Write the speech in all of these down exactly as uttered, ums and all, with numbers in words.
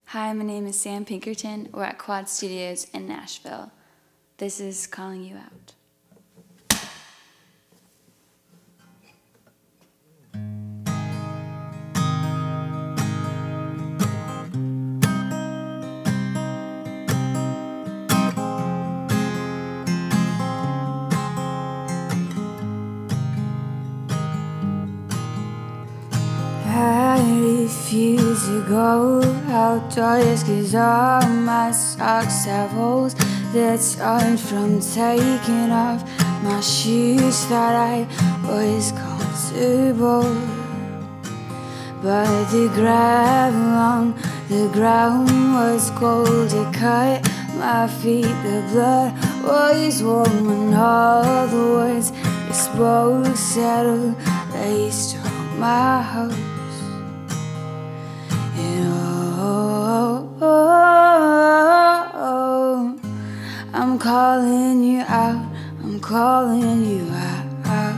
Hi, my name is Sam Pinkerton. We're at Quad Studios in Nashville. This is Calling You Out. I refuse to go outdoors 'cause all my socks have holes that start from taking off my shoes. Thought I was comfortable, but the gravel on the ground was cold. It cut my feet, the blood was warm, and all the words you spoke settled based on my house. Oh, oh, oh, I'm calling you out, I'm calling you out.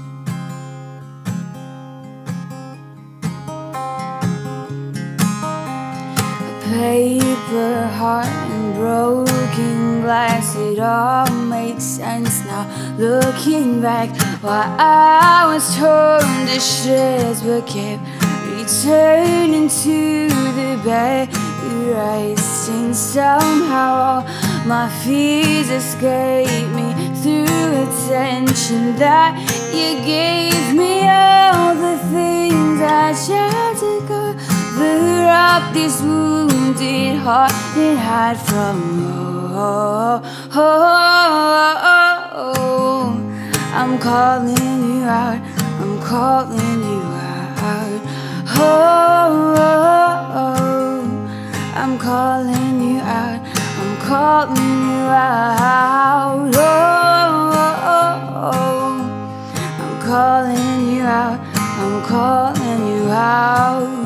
A paper heart and broken glass, it all makes sense now looking back. While I was torn to shreds but kept returning to the bed you raised, and somehow all my fears escaped me through attention that you gave me. All the things I tried to cover up this wounded heart and hide from. Oh, oh, oh, oh, I'm calling you out, I'm calling you out. Oh, oh, oh, I'm calling you out, I'm calling you out. Oh, oh, oh, I'm calling you out, I'm calling you out.